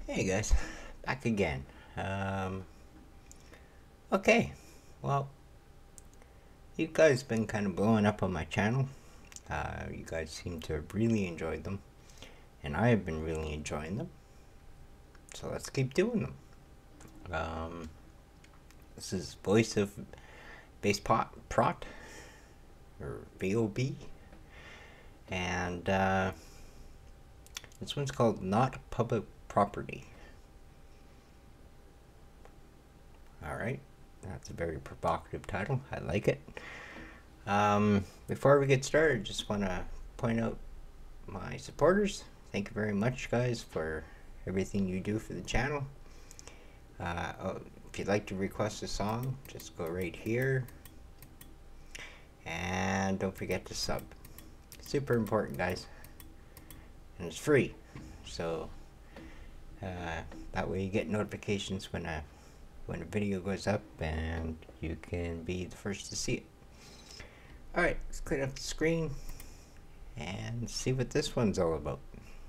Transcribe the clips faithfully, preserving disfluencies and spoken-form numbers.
Hey guys, back again. Um, okay, well, you guys been kind of blowing up on my channel. Uh, you guys seem to have really enjoyed them, and I have been really enjoying them. So let's keep doing them. Um, this is Voice of Bass Pot Prot, or B O B, and uh, this one's called Not Public Property. Alright, that's a very provocative title. I like it. Um, before we get started, just want to point out my supporters. Thank you very much, guys, for everything you do for the channel. Uh, oh, if you'd like to request a song, just go right here. And don't forget to sub. Super important, guys. And it's free. So, uh, that way you get notifications when a when a video goes up, and you can be the first to see it. Alright, let's clean up the screen and see what this one's all about.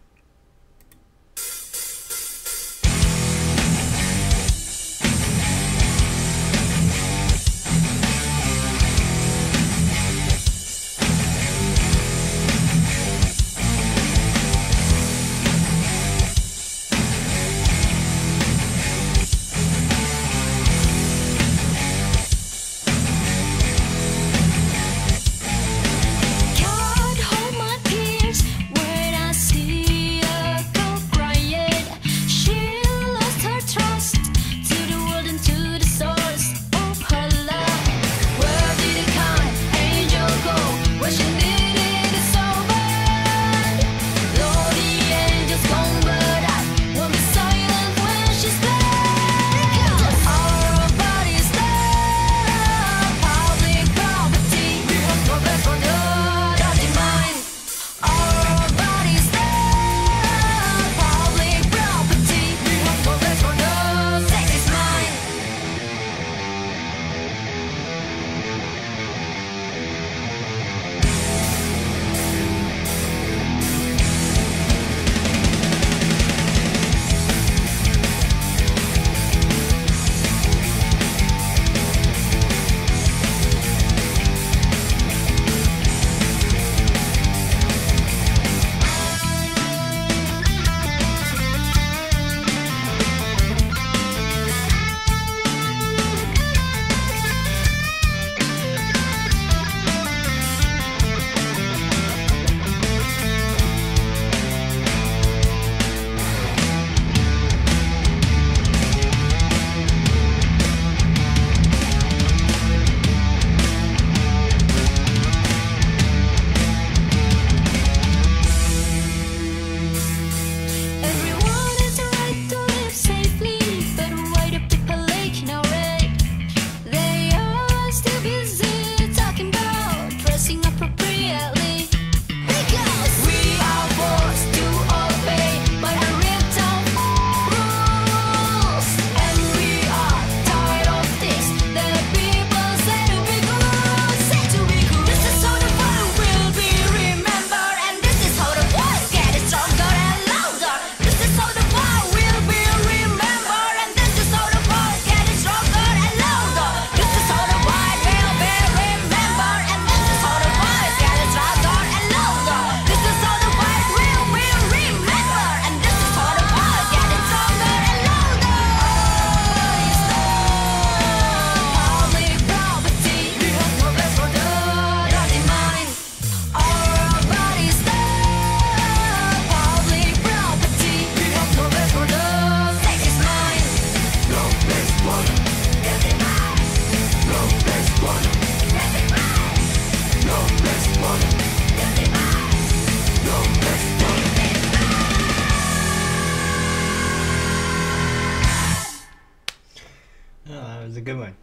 A good one.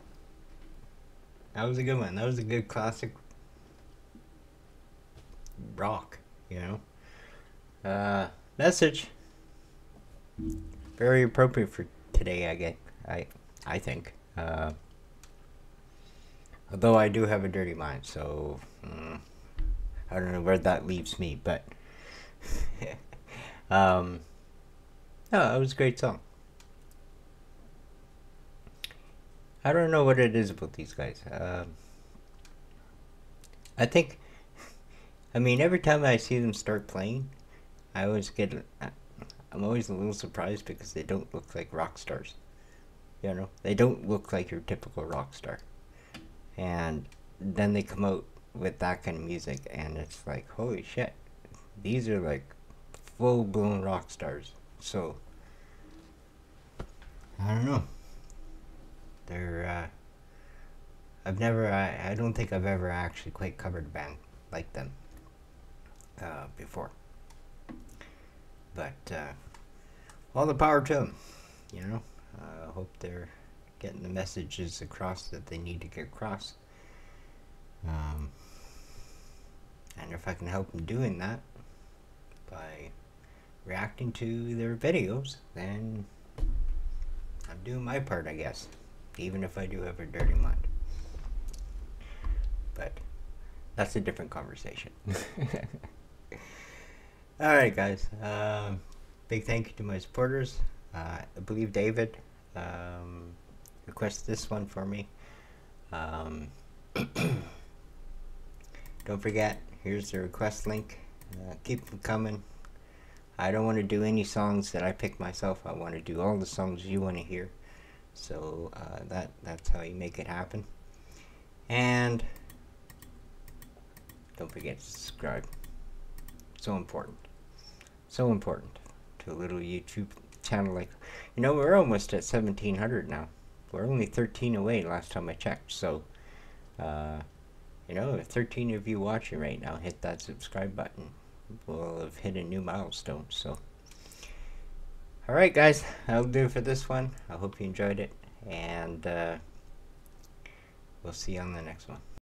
That was a good one. That was a good classic rock, you know. Uh, message. Very appropriate for today, I get. I I think. Uh, although I do have a dirty mind, so mm, I don't know where that leaves me, but um, No, it was a great song. I don't know what it is about these guys. Um, I think, I mean, every time I see them start playing, I always get, I'm always a little surprised because they don't look like rock stars. You know, they don't look like your typical rock star. And then they come out with that kind of music, and it's like, holy shit, these are like full-blown rock stars. So, I don't know. They're, uh, I've never, I, I don't think I've ever actually quite covered a band like them uh, before. But, uh, all the power to them, you know. I uh, hope they're getting the messages across that they need to get across. Um, and if I can help them doing that by reacting to their videos, then I'm doing my part, I guess. Even if I do have a dirty mind. But that's a different conversation. Alright guys, um, big thank you to my supporters. Uh, I believe David um, requested this one for me. Um, don't forget, here's the request link. Uh, keep them coming. I don't want to do any songs that I pick myself. I want to do all the songs you want to hear. So uh, that that's how you make it happen. And don't forget to subscribe. So important. So important to a little YouTube channel like, you know, we're almost at seventeen hundred now. We're only thirteen away last time I checked. So, uh, you know, if thirteen of you watching right now hit that subscribe button, we'll have hit a new milestone. So, alright guys, that'll do for this one. I hope you enjoyed it, and uh, we'll see you on the next one.